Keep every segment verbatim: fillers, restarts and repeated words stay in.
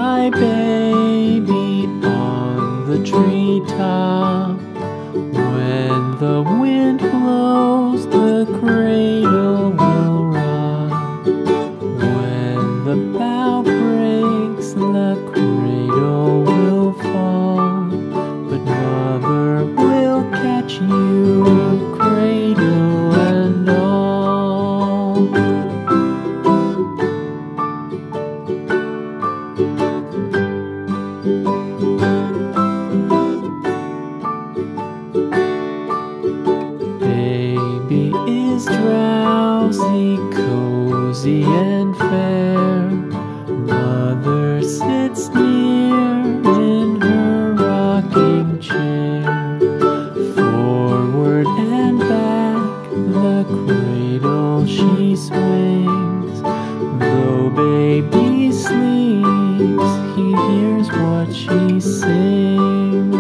my baby on the treetop. When the wind blows, the cradle will rock. When the bough breaks, the cradle will fall. But mother will catch you, cradle and all. Baby is drowsy, cozy and fair. Mother sits near in her rocking chair. Forward and back, the cradle she swings. Though baby sleeps, he hears what she sings.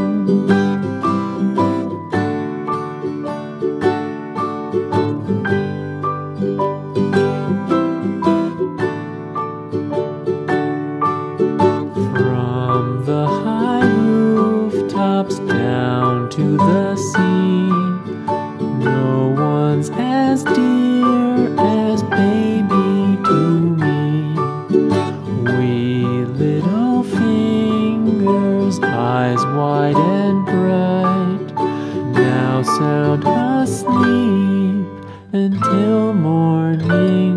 From the high rooftops down to the sea, no one's as dear as baby to me. Wee little fingers, eyes wide and bright, now sound asleep until morning.